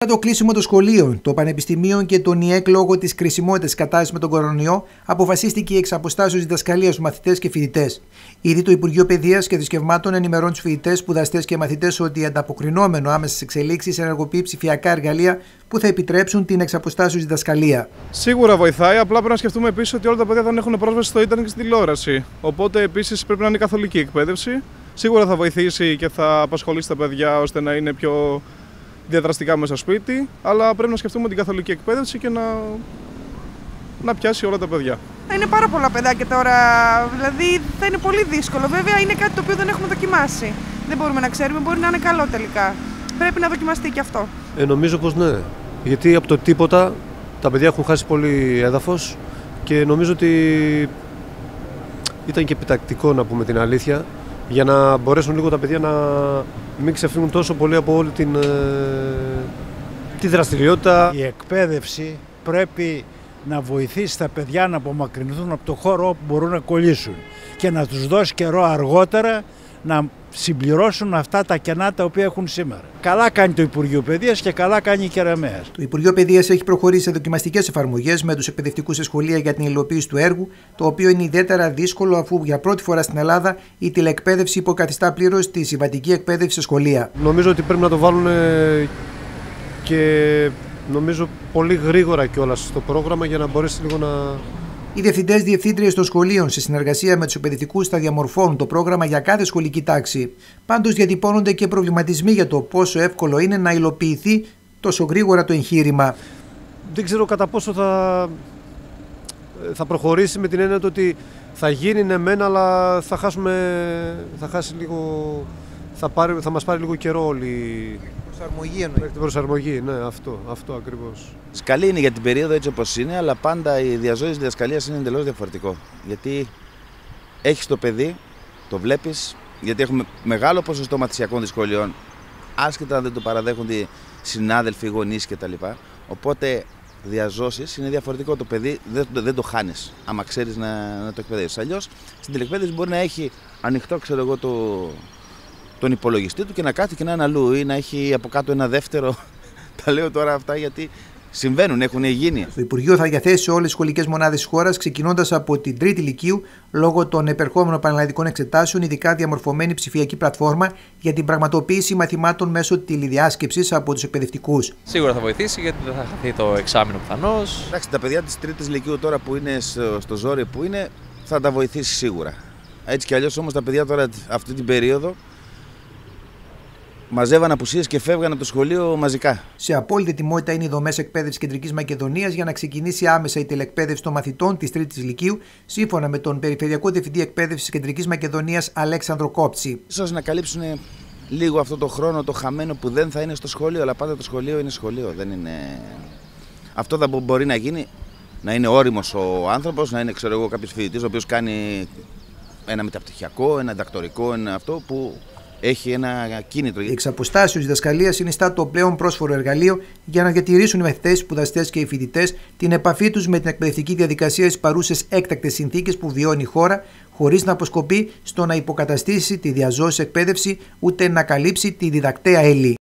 Το κλείσιμο των σχολείων, των πανεπιστημίων και των ΙΕΚ λόγω της κρισιμότητας κατάστασης με τον κορονοϊό, αποφασίστηκε η εξαποστάσεως διδασκαλία στους μαθητές και φοιτητές. Ήδη το Υπουργείο Παιδείας και Θρησκευμάτων ενημερώνει τους φοιτητές, σπουδαστές και μαθητές ότι ανταποκρινόμενο άμεσα στις εξελίξεις ενεργοποιεί ψηφιακά εργαλεία που θα επιτρέψουν την εξαποστάσεως διδασκαλία. Σίγουρα βοηθάει, απλά πρέπει να σκεφτούμε επίσης ότι όλα τα παιδιά δεν έχουν πρόσβαση στο ίντερνετ και στην τηλεόραση. Οπότε επίσης πρέπει να είναι καθολική εκπαίδευση. Σίγουρα θα βοηθήσει και θα απασχολήσει τα παιδιά ώστε να είναι πιο διαδραστικά μέσα στο σπίτι, αλλά πρέπει να σκεφτούμε την καθολική εκπαίδευση και να πιάσει όλα τα παιδιά. Είναι πάρα πολλά παιδάκια τώρα, δηλαδή θα είναι πολύ δύσκολο. Βέβαια είναι κάτι το οποίο δεν έχουμε δοκιμάσει. Δεν μπορούμε να ξέρουμε, μπορεί να είναι καλό τελικά. Πρέπει να δοκιμαστεί και αυτό. Νομίζω πως ναι, γιατί από το τίποτα τα παιδιά έχουν χάσει πολύ έδαφος και νομίζω ότι ήταν και επιτακτικό, να πούμε την αλήθεια, για να μπορέσουν λίγο τα παιδιά να μην ξεφύγουν τόσο πολύ από όλη τη δραστηριότητα. Η εκπαίδευση πρέπει να βοηθήσει τα παιδιά να απομακρυνθούν από το χώρο όπου μπορούν να κολλήσουν και να τους δώσει καιρό αργότερα να συμπληρώσουν αυτά τα κενά τα οποία έχουν σήμερα. Καλά κάνει το Υπουργείο Παιδείας και καλά κάνει η Κεραμέας. Το Υπουργείο Παιδείας έχει προχωρήσει σε δοκιμαστικές εφαρμογές με τους εκπαιδευτικούς σε σχολεία για την υλοποίηση του έργου, το οποίο είναι ιδιαίτερα δύσκολο αφού για πρώτη φορά στην Ελλάδα η τηλεεκπαίδευση υποκαθιστά πλήρως τη συμβατική εκπαίδευση σε σχολεία. Νομίζω ότι πρέπει να το βάλουν και νομίζω πολύ γρήγορα κιόλας στο πρόγραμμα για να μπορέσει λίγο να... Οι διευθυντές διευθύντριες των σχολείων, σε συνεργασία με τους εκπαιδευτικούς, θα διαμορφώνουν το πρόγραμμα για κάθε σχολική τάξη. Πάντως, διατυπώνονται και προβληματισμοί για το πόσο εύκολο είναι να υλοποιηθεί τόσο γρήγορα το εγχείρημα. Δεν ξέρω κατά πόσο θα προχωρήσει, με την έννοια ότι θα γίνει ναι μεν, αλλά θα μας πάρει λίγο καιρό όλη την προσαρμογή, ναι, αυτό ακριβώς. Καλή είναι για την περίοδο έτσι όπως είναι, αλλά πάντα η διαζώηση διδασκαλίας είναι εντελώς διαφορετικό. Γιατί έχεις το παιδί, το βλέπεις, γιατί έχουμε μεγάλο ποσοστό μαθησιακών δυσκολιών, άσχετα αν δεν το παραδέχονται συνάδελφοι, γονείς κτλ. Οπότε διαζώσεις είναι διαφορετικό. Το παιδί δεν το χάνεις, άμα ξέρεις να το εκπαιδεύσεις. Αλλιώς στην τηλεκπαίδευση μπορεί να έχει ανοιχτό, τον υπολογιστή του και να κάθεται και να είναι αλλού ή να έχει από κάτω ένα δεύτερο. Τα λέω τώρα αυτά γιατί συμβαίνουν, έχουν γίνει. Το Υπουργείο θα διαθέσει σε όλες τις σχολικές μονάδες της χώρας, ξεκινώντας από την Τρίτη Λυκείου, λόγω των επερχόμενων πανελλαδικών εξετάσεων, ειδικά διαμορφωμένη ψηφιακή πλατφόρμα για την πραγματοποίηση μαθημάτων μέσω τηλεδιάσκεψης από τους εκπαιδευτικούς. Σίγουρα θα βοηθήσει γιατί δεν θα χαθεί το εξάμηνο πιθανώς. Εντάξει, τα παιδιά της Τρίτης Λυκείου τώρα που είναι στο ζόρι που είναι, θα τα βοηθήσει σίγουρα. Έτσι κι αλλιώς όμως τα παιδιά τώρα αυτή την περίοδο μαζεύαν απουσίες και φεύγαν από το σχολείο μαζικά. Σε απόλυτη ετοιμότητα είναι οι δομές εκπαίδευσης Κεντρικής Μακεδονίας για να ξεκινήσει άμεσα η τηλεκπαίδευση των μαθητών της Τρίτης Λυκείου, σύμφωνα με τον Περιφερειακό Διευθυντή Εκπαίδευσης Κεντρικής Μακεδονίας Αλέξανδρο Κόψη. Ίσως να καλύψουν λίγο αυτό το χρόνο το χαμένο που δεν θα είναι στο σχολείο, αλλά πάντα το σχολείο είναι σχολείο. Δεν είναι... Αυτό θα μπορεί να γίνει, να είναι όριμος ο άνθρωπος, να είναι κάποιος φοιτητής ο οποίος κάνει ένα μεταπτυχιακό, ένα διδακτορικό, ένα αυτό που έχει ένα κίνητρο. Η εξαποστάσεως διδασκαλία συνιστά το πλέον πρόσφορο εργαλείο για να διατηρήσουν οι μαθητές, οι σπουδαστές και οι φοιτητές την επαφή τους με την εκπαιδευτική διαδικασία στις παρούσες έκτακτες συνθήκες που βιώνει η χώρα, χωρίς να αποσκοπεί στο να υποκαταστήσει τη διαζώση εκπαίδευση ούτε να καλύψει τη διδακτέα ύλη.